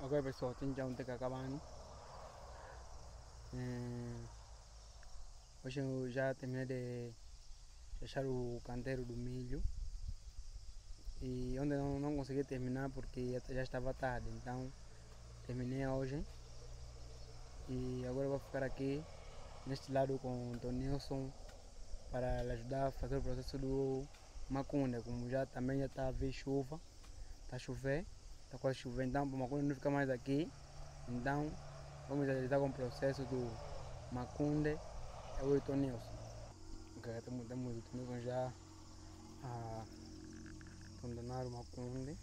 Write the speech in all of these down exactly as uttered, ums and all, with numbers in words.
Ok pessoal, então tem que acabando. Hum, hoje eu já terminei de fechar o canteiro do milho. E ontem não, não consegui terminar porque já estava tarde, então terminei hoje. E agora vou ficar aqui neste lado com o Tonilson para lhe ajudar a fazer o processo do macunde. Como já também já está a ver chuva, está a chover, está quase a chover, então o macunde não fica mais aqui. Então vamos ajudar com o processo do macunde. Eu e o Tonilson. Ok, temos, temos o Tonilson já a condenar o macunde.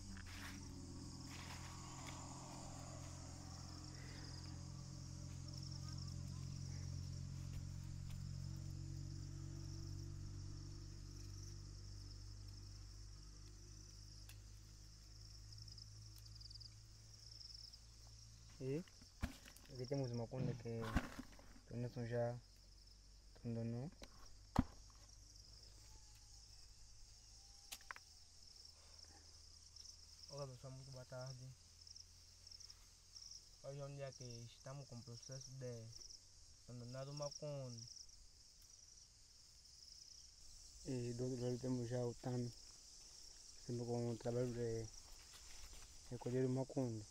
E aqui temos uma conda que o Nelson já condenou. Olá pessoal, muito boa tarde. Hoje é um dia que estamos com o processo de condenar o macunde. E do outro lado temos já o Tami, sempre com o trabalho de recolher o macunde.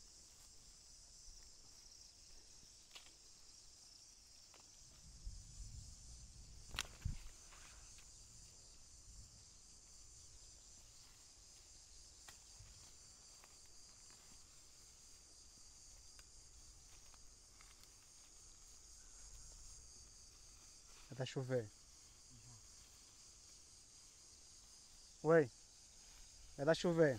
Já está a chover. Oi, já está a chover.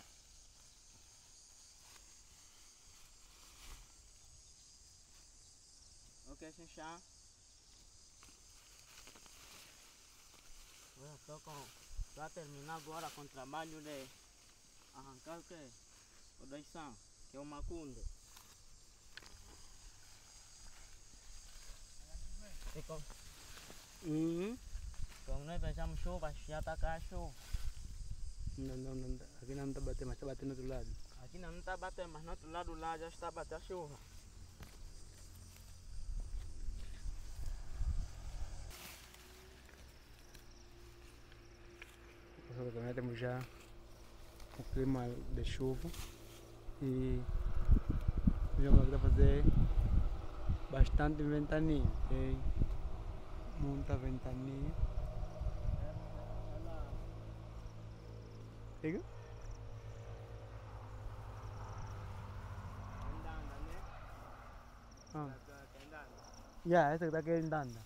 Ok, Xinxá. Eu estou com. Para terminar agora com o trabalho de arrancar o que? O doição, que é o macunde. E com, Uhum. como nós fechamos chuva, já está cá a chuva. Não, não, não, aqui não está batendo, mas está batendo do outro lado. Aqui não está batendo, mas no outro lado lá já está batendo a chuva. Pessoal, também temos já o clima de chuva e vamos agora fazer bastante ventania, tem muita ventania. Diga? Andando, né? Ah. Andando. Já, essa que está querendo andar.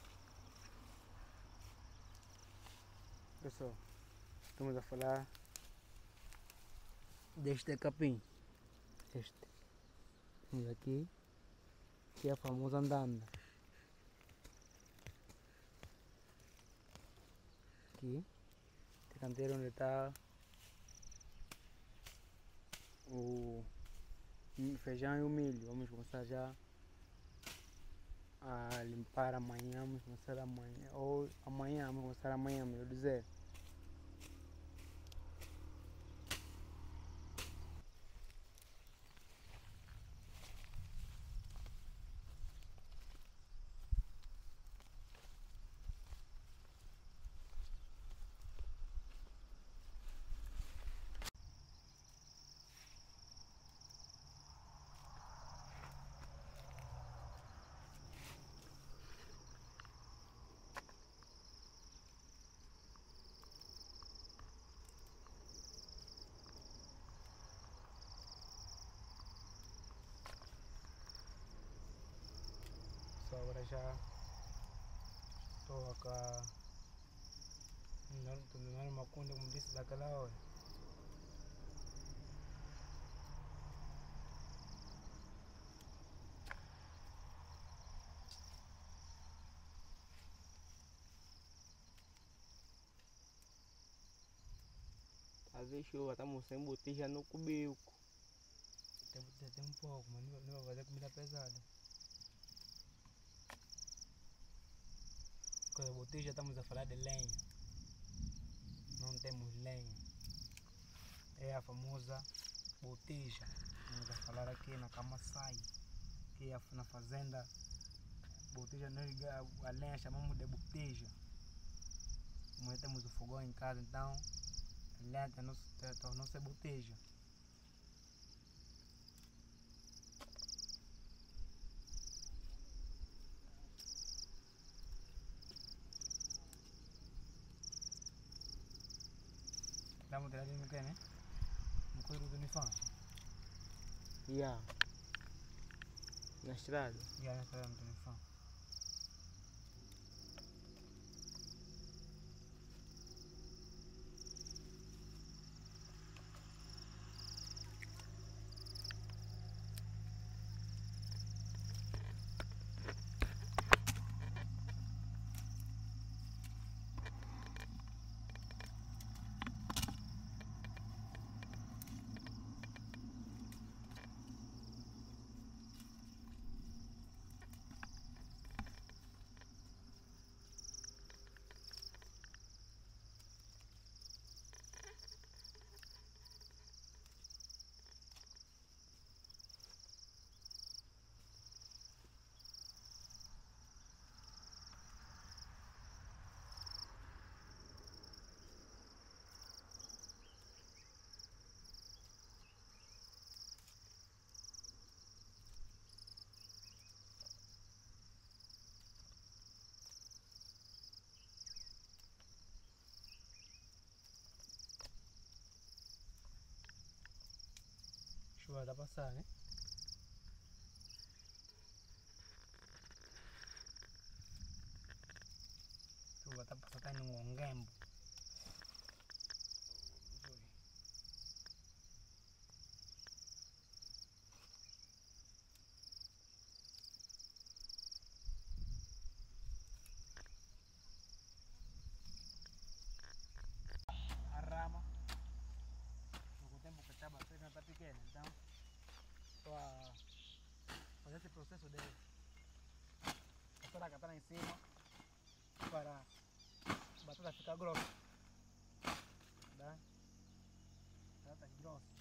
Pessoal, estamos a falar deste capim. Este. Temos aqui, que é a famosa andanda. Aqui, este canteiro onde está o feijão e o milho. Vamos começar já a limpar amanhã. Vamos começar amanhã, ou amanhã, vamos começar amanhã, melhor dizer. Só agora já estou cá dando uma conta, como disse daquela hora. Às vezes chuva, estamos sem botija no cubico. Tem, tem, tem um pouco, mas não, não vai fazer comida pesada. Porque a botija estamos a falar de lenha. Não temos lenha. É a famosa botija. Não estamos a falar aqui na Camaçai, que é na fazenda Boteja, nós a lenha chamamos de Boteja. Como temos o fogão em casa, então a lenha tornou-se Boteja. Estamos trabalhando no que, né? No couro do Nifão. Yeah. Na estrada? Yeah, na estrada do Nifão. Chuva está a passar, né? Chuva está a passar, está indo um gambo. A rama, no tempo que estava pequena, está pequena, então estou a fazer esse processo de passar a katana em cima para a batata ficar grossa. Tá? Batatas grossas.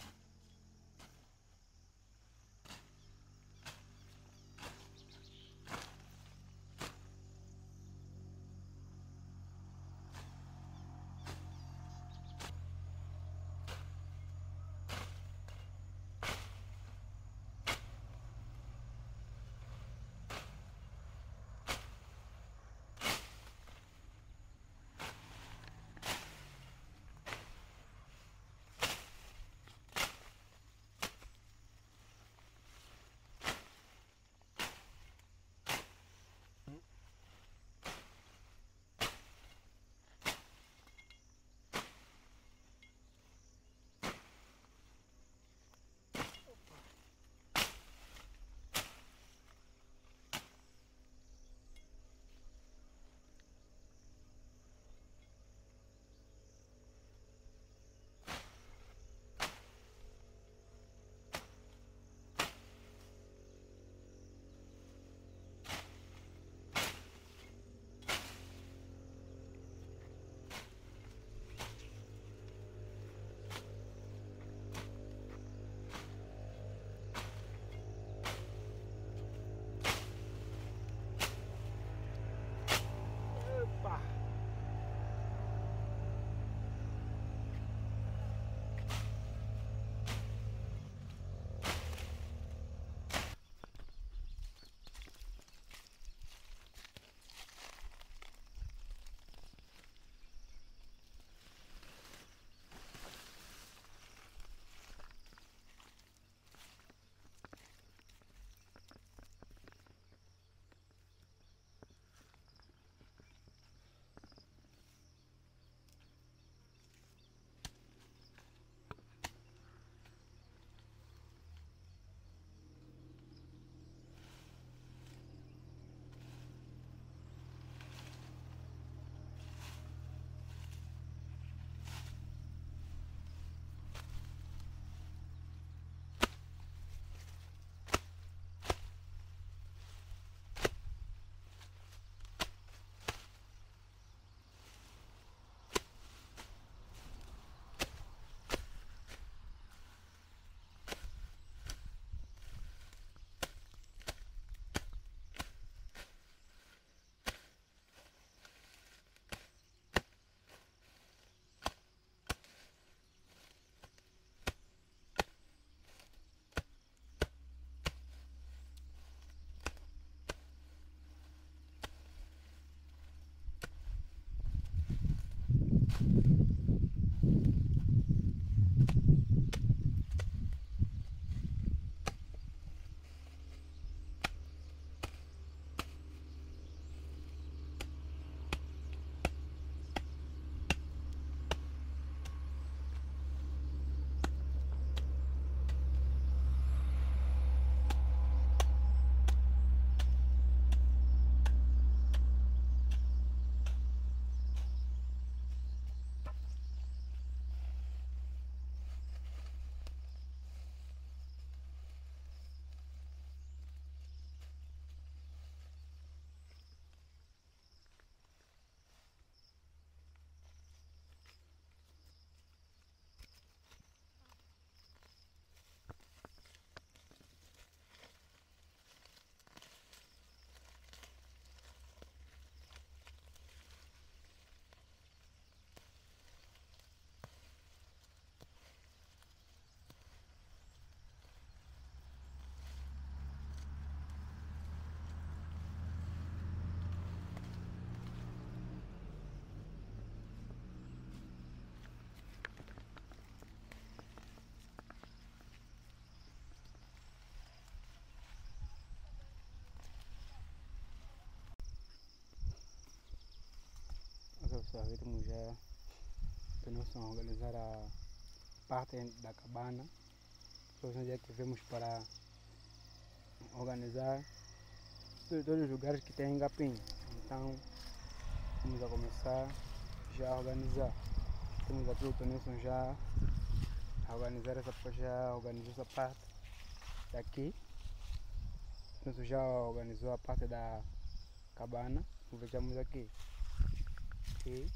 estamos já pensando em organizar a parte da cabana. Todos os dias que vemos para organizar todos os lugares que tem capim. Então vamos a começar já a organizar. Temos aqui o Tonilson já a organizar essa parte, já organizou essa parte daqui. Tonilson já organizou a parte da cabana. Vejamos aqui. Aqui.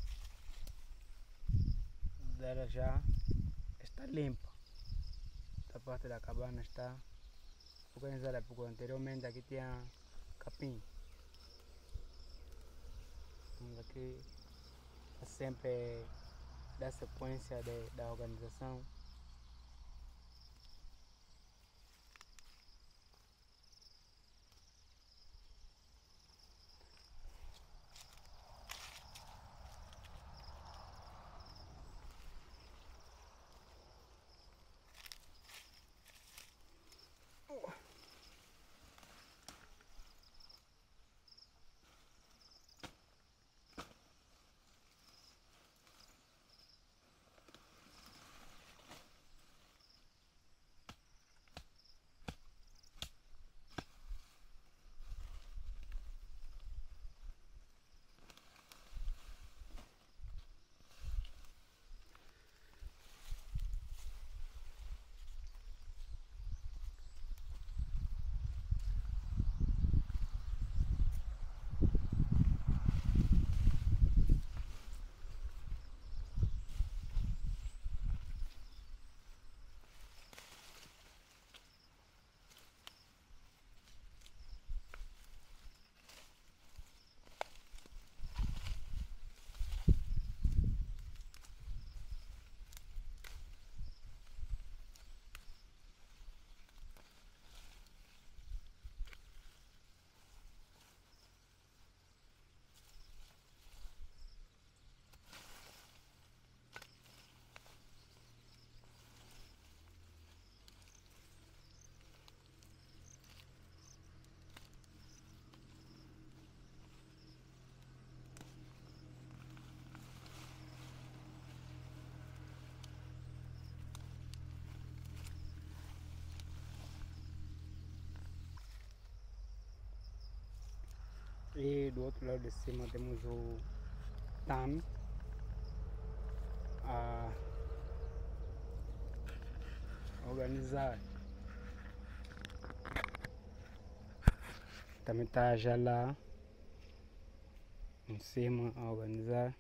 Dela já está limpa. Esta parte da cabana está organizada, porque anteriormente aqui tinha capim. Vamos aqui sempre dar sequência de, da organização. E do outro lado de cima temos o Tam a organizar. Também está já lá em cima a organizar.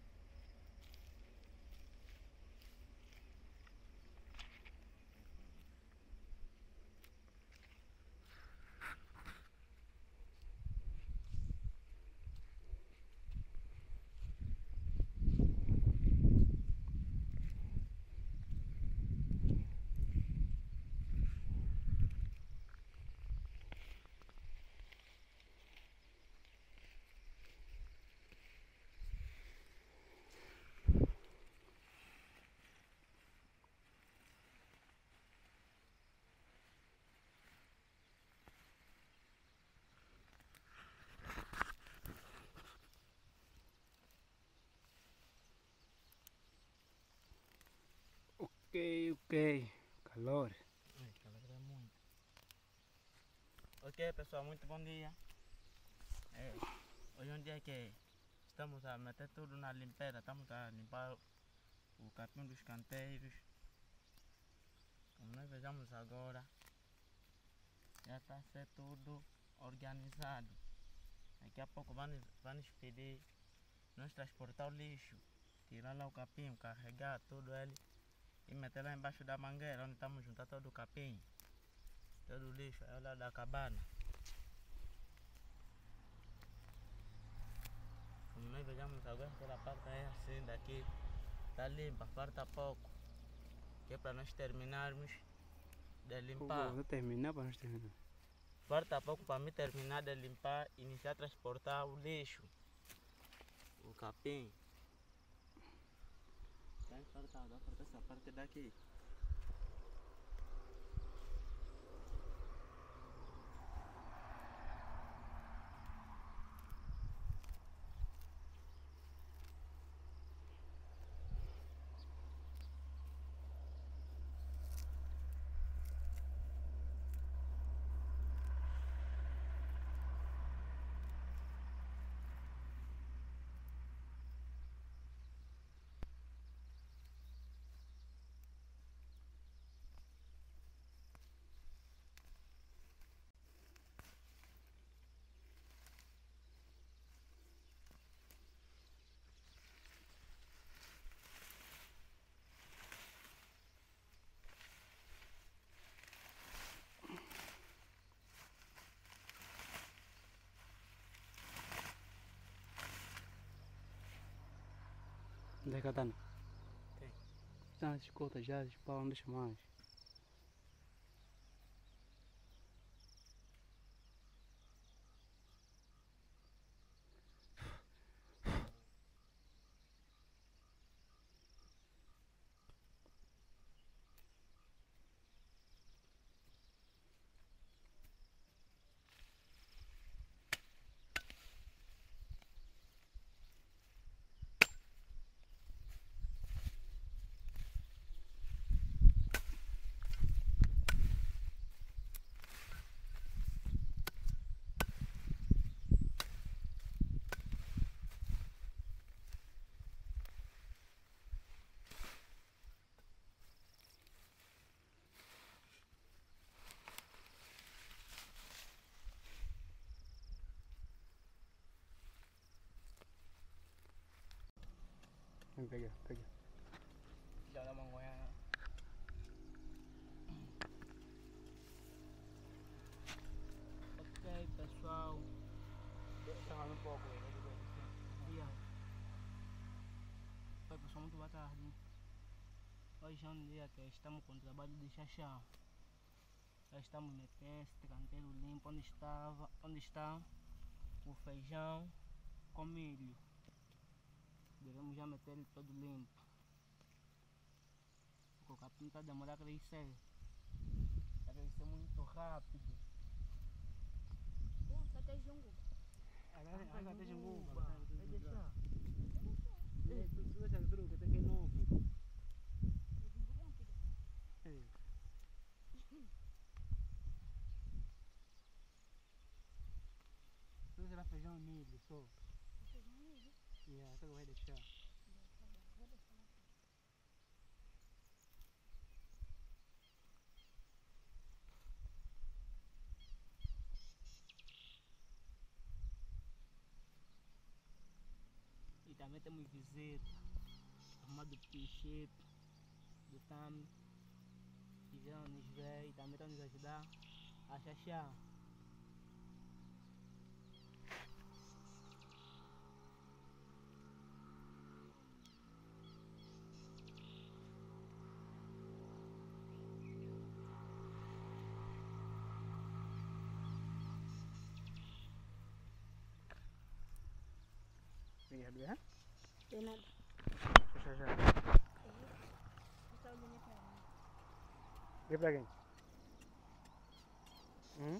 Ok, ok, calor. Ai, calor é muito. Ok, pessoal, muito bom dia. É, hoje é um dia que estamos a meter tudo na limpeza, estamos a limpar o capim dos canteiros. Como nós vejamos agora, já está a ser tudo organizado. Daqui a pouco vamos, vamos pedir, nós transportar o lixo, tirar lá o capim, carregar tudo ele e meter lá embaixo da mangueira, onde estamos juntando todo o capim, todo o lixo, é lá da cabana. Como nós vejamos agora, aquela parte é assim, daqui está limpa, falta pouco, que é para nós terminarmos de limpar. Vamos terminar para nós terminar. Falta pouco para mim terminar de limpar e iniciar a transportar o lixo, o capim. Está falta, falta essa parte daqui. Não tem katana? Tem. Tá, as escotas já, as pau, não deixa mais. Vem pegar, pega. Já dá uma goiana. Ok, pessoal. Tá um pouco, Yeah. Oi, pessoal, muito boa tarde. Hoje é um dia que estamos com o trabalho de chachá. Já estamos metendo esse canteiro limpo onde estava, onde está o feijão com milho. Devemos já meter ele todo limpo. Porque o capim está a demorar a crescer. Está a crescer muito rápido. Só tem jungo. Agora tem Vai junguba. deixar. Tu deixa de truque, tem que ir novo. Não será feijão e milho só. Yeah, então vai deixar. E também temos visita. Arrumado Pichep, do Tami. Que vieram nos ver e também estão nos ajudar a chachar. Lihat dulu ya. Tem nada. Susah susah. Está bonito. Dia pra quem? Hum?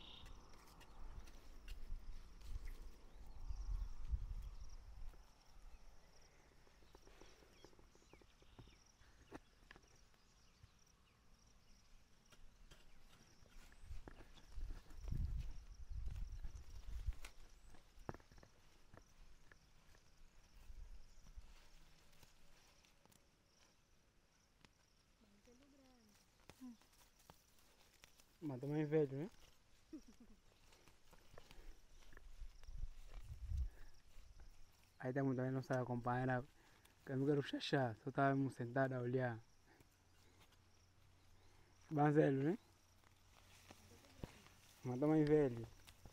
Mas também velho, né? Aí temos também nossa companheira, que eu não quero chachá, só estávamos sentados a olhar. Banzelo, né? Mas também velho.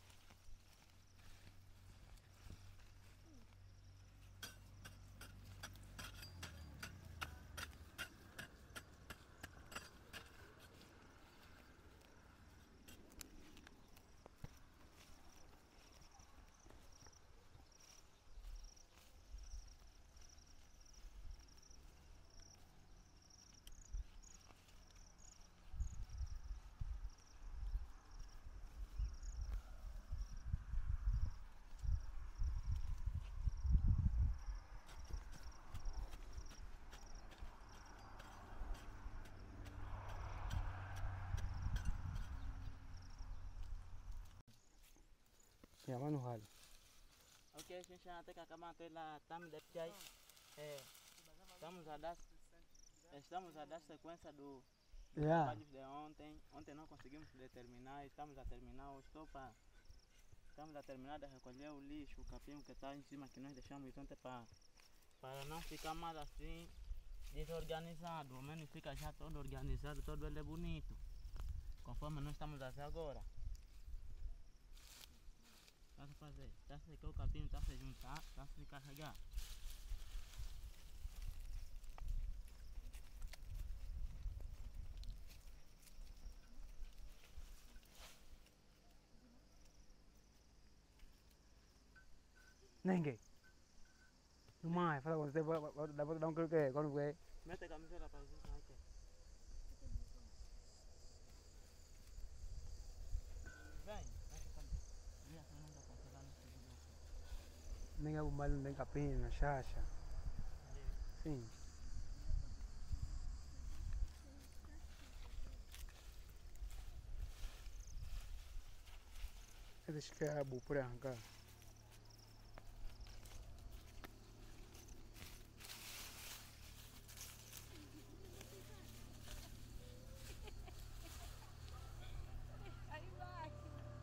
Ya mana hal? Ok, gente, até que acabamos lá, estamos de pé. É, estamos a dar, estamos a dar sequência do Ya. trabalho de ontem. Ontem não conseguimos determinar, estamos a terminar hoje. Estou para, estamos a terminar de recolher o lixo, o capim que está em cima que nós deixamos ontem para, para não ficar mais assim desorganizado. Ao menos fica já todo organizado, todo ele é bonito, conforme nós estamos a fazer agora. Está a fazer, está a secar o capim, está a se juntar, está a se carregar. Ninguém. Não mais, fala com você, dá pra dar um que quando vê. Mete a camisola para vocês não aqui. Vem, mete a camisola. E assim não dá para falar nesse vídeo aqui. Nem é bombalho, nem capim, na chacha. Sim. Esse que é a por arrancar. Aí embaixo.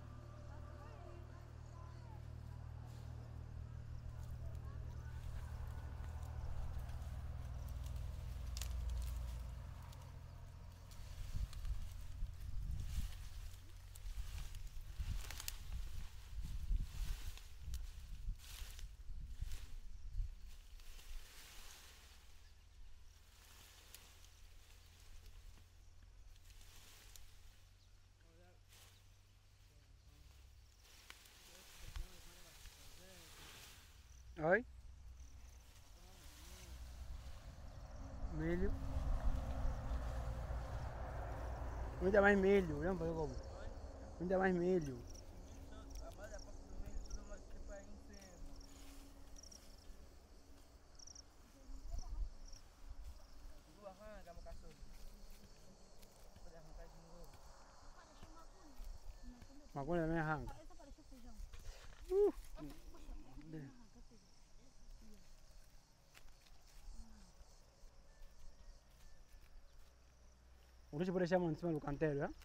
Oi? Milho. Muita mais milho, não foi como? Muita mais milho. A mais a parte do milho, tudo mais que vai em cima. Tu arranca, meu cachorro. Pode arrancar de novo. Macuna também arranca. Essa pareceu feijão. Uh. O lixo pode deixar em cima do canteiro, é?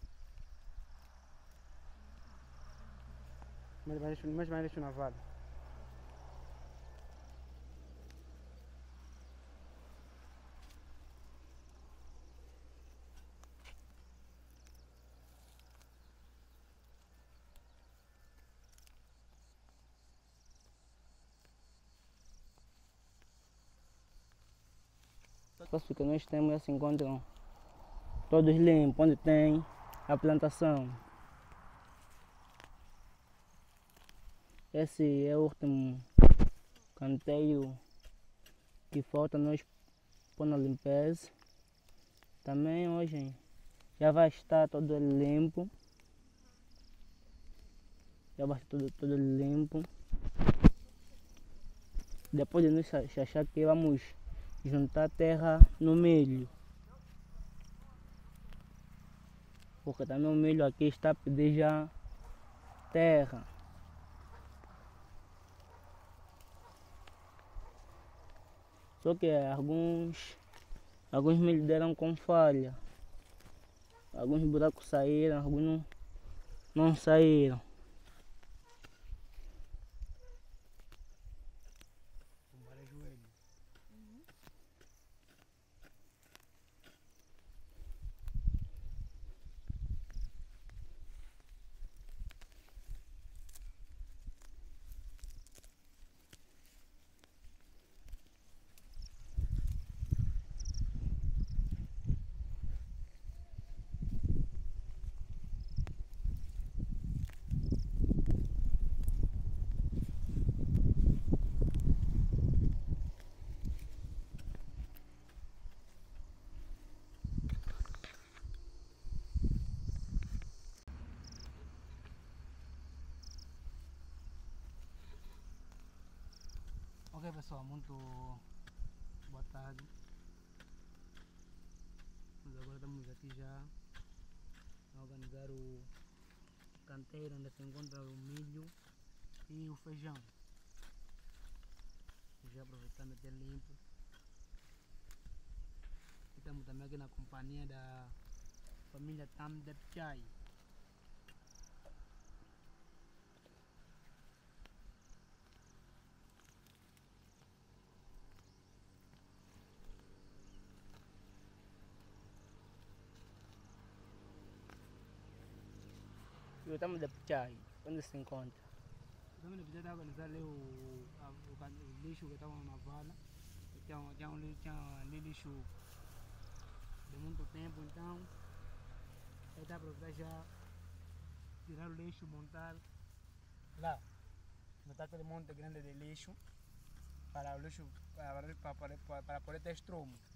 Mas mais mais mais lixo na vala. Espaço que nós temos se encontram todos limpos, onde tem a plantação. Esse é o último canteiro que falta nós pôr na limpeza. Também hoje já vai estar todo limpo. Já vai estar todo, todo limpo. Depois de nós achar que vamos juntar terra no milho. Porque também o milho aqui está a pedir já terra. Só que alguns, alguns milho deram com falha. Alguns buracos saíram, alguns não, não saíram. Ok pessoal, muito boa tarde. Nós agora estamos aqui já a organizar o canteiro onde se encontra o milho e o feijão. Já aproveitar meter limpo. E estamos também aqui na companhia da família Tamdep Chai. E o Tamdep Chai, onde se encontra? Estamos precisando organizar ali o, a, o, can- o lixo que estava na vala. Tinha, um- tinha, um, li- tinha ali lixo de muito tempo, então aí está para já tirar o lixo, montar lá. botar aquele monte grande de lixo para o lixo para, para, para, para poder ter estromo.